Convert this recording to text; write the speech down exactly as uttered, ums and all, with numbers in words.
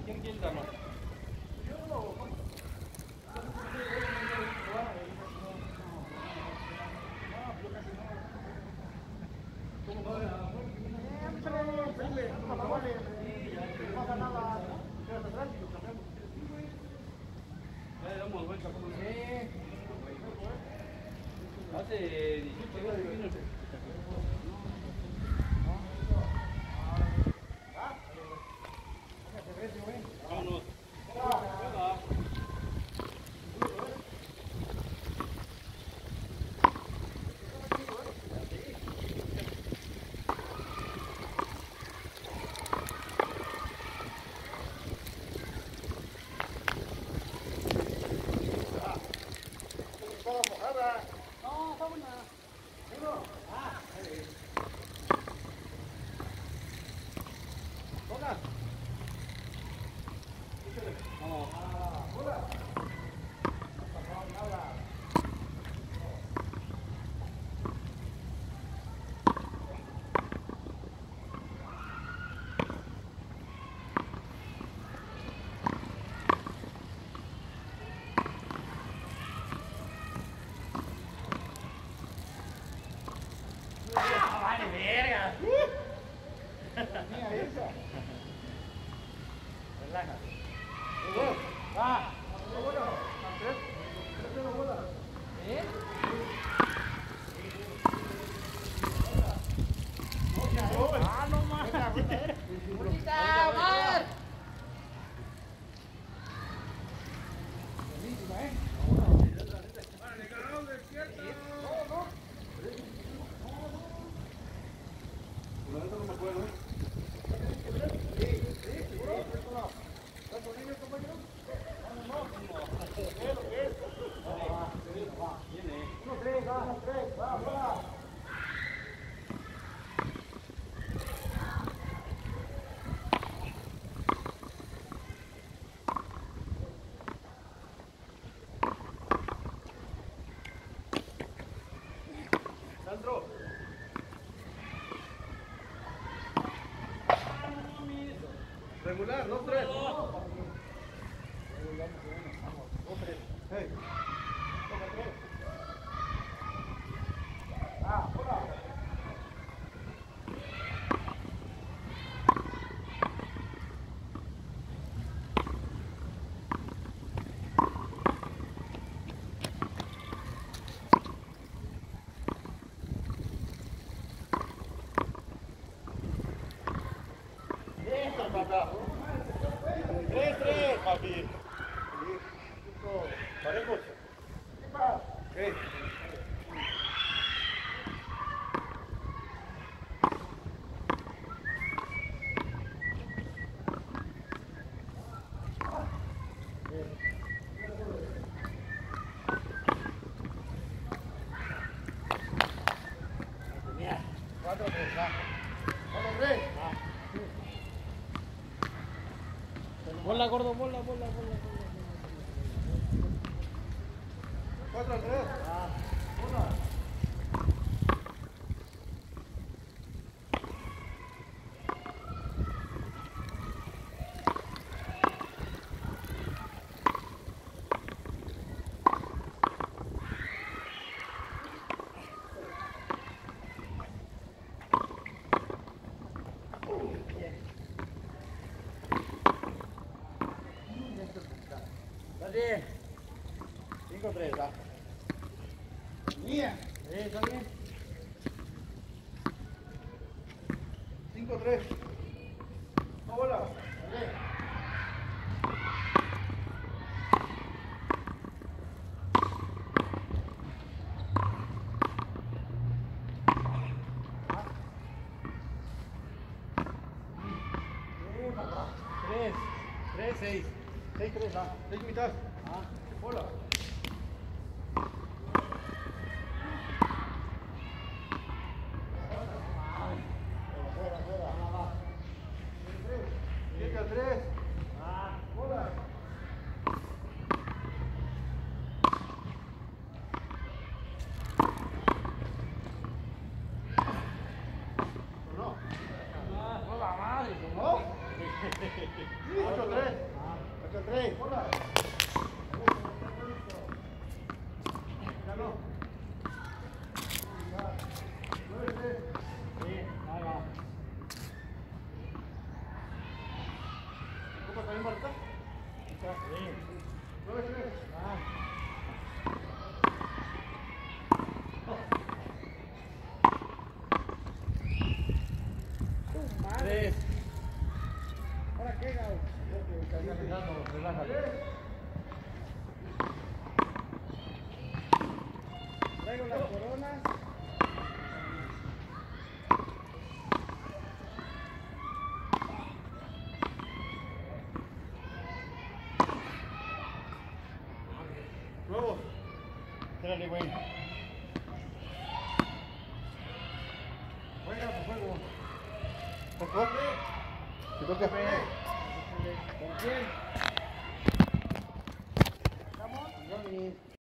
¿Quién quiere darlo? Hace dieciocho días que vino el vámonos. Regular, dos, tres. Hey. Ah, hola. Eso, papá. Tres, tres, papi. Parejos. Okay. Cuatro, tres, ah. Cuatro, tres. Ah. Bola, gordo, bola, bola, bola. Cuatro, tres. Ah. Una. Dale. Cinco, tres, va. Mía. Sí, está bien. Cinco, tres. No bola. Dale. Tres, tres, seis. Seis, tres, va. Seis mitad. Ah. Bola. Llega tres. Ah. Bola. No. Ah, no la madre. ¿No? ocho tres. ocho tres. Ya no. nueve tres. Sí, ahí va. ¿Cómo también marca? Sí. nueve tres. Ah. Tu madre. Tres. ¿Ahora qué, Gao? Relájate, relájate. Traigo las coronas. Luego. Espérale, güey. Juega tu juego. ¿Tocó? ¿Te toca? ¿Con quién? ¿Estamos? Johnny.